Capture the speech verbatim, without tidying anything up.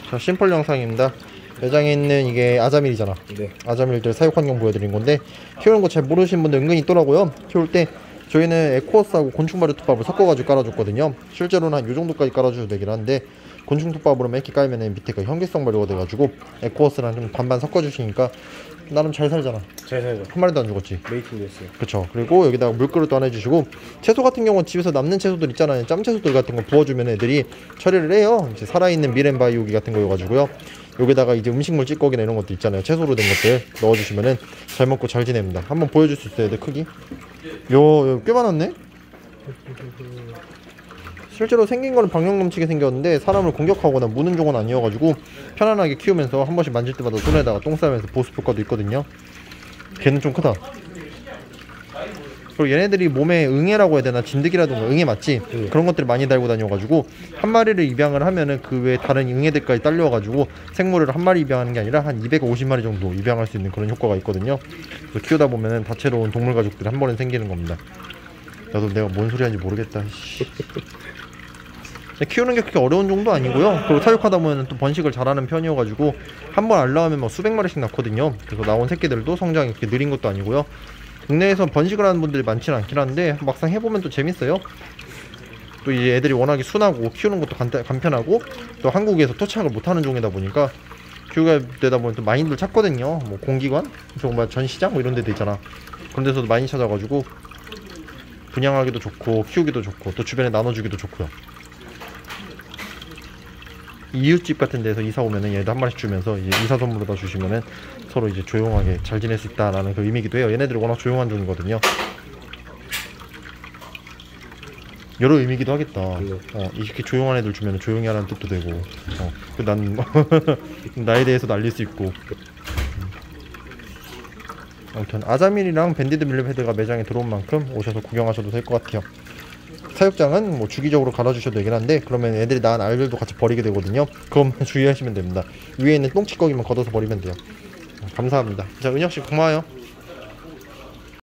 자, 심플 영상입니다. 매장에 있는 이게 아자밀이잖아. 네. 아자밀들 사육 환경 보여드린 건데, 키우는 거 잘 모르시는 분들 은근히 있더라고요. 키울 때 저희는 에코어스하고 곤충마루톱밥을 섞어가지고 깔아줬거든요. 실제로는 한 요 정도까지 깔아줘도 되긴 한데, 곤충톱밥으로만 이렇게 깔면 밑에가 현기성 발효가 돼가지고 에코어스랑 좀 반반 섞어주시니까 나름 잘 살잖아. 잘 살죠. 한 마리도 안 죽었지. 메이팅 됐어요. 그쵸. 그리고 여기다가 물그릇도 하나 해주시고, 채소 같은 경우는 집에서 남는 채소들 있잖아요. 짬채소들 같은 거 부어주면 애들이 처리를 해요. 이제 살아있는 미렌바이오기 같은 거여가지고요. 여기다가 이제 음식물 찌꺼기나 이런 것도 있잖아요. 채소로 된 것들 넣어주시면은 잘 먹고 잘 지냅니다. 한번 보여줄 수 있어요, 애들 크기? 요, 요 꽤 많았네? 실제로 생긴 거는 방역 넘치게 생겼는데 사람을 공격하거나 무는 종은 아니어가지고 편안하게 키우면서 한 번씩 만질 때마다 손에다가 똥 싸면서 보습 효과도 있거든요. 걔는 좀 크다. 그리고 얘네들이 몸에 응애라고 해야 되나, 진드기라든가 응애 맞지? 응. 그런 것들을 많이 달고 다녀가지고 한 마리를 입양을 하면은 그 외에 다른 응애들까지 딸려가지고 생물을 한 마리 입양하는 게 아니라 한 이백오십 마리 정도 입양할 수 있는 그런 효과가 있거든요. 그래서 키우다 보면은 다채로운 동물 가족들이 한 번에 생기는 겁니다. 나도 내가 뭔 소리 하는지 모르겠다. 키우는 게 그렇게 어려운 정도 아니고요. 그리고 사육하다 보면 또 번식을 잘하는 편이어가지고 한 번 알 나오면 막 수백 마리씩 낳거든요. 그래서 나온 새끼들도 성장이 그렇게 느린 것도 아니고요. 국내에서 번식을 하는 분들이 많지는 않긴 한데 막상 해보면 또 재밌어요. 또 이제 애들이 워낙에 순하고 키우는 것도 간단, 간편하고 또 한국에서 토착을 못하는 종이다 보니까 키우게 되다 보면 또 많이들 찾거든요. 뭐 공기관, 정말 전시장 뭐 이런 데도 있잖아. 그런 데서도 많이 찾아가지고 분양하기도 좋고 키우기도 좋고 또 주변에 나눠주기도 좋고요. 이웃집 같은 데서 이사 오면은 얘도 한 마리씩 주면서 이제 이사 선물로다 주시면은 서로 이제 조용하게 잘 지낼 수 있다라는 그 의미기도 해요. 얘네들이 워낙 조용한 종이거든요. 여러 의미기도 하겠다. 네. 어, 이렇게 조용한 애들 주면 조용히 하라는 뜻도 되고, 어, 난 나에 대해서도 알릴 수 있고. 아무튼 아자밀이랑 밴디드 밀리패드가 매장에 들어온 만큼 오셔서 구경하셔도 될 것 같아요. 사육장은 뭐 주기적으로 갈아주셔도 되긴 한데 그러면 애들이 낳은 알들도 같이 버리게 되거든요. 그것만 주의하시면 됩니다. 위에 있는 똥치꺼기만 걷어서 버리면 돼요. 감사합니다. 자, 은혁씨 고마워요.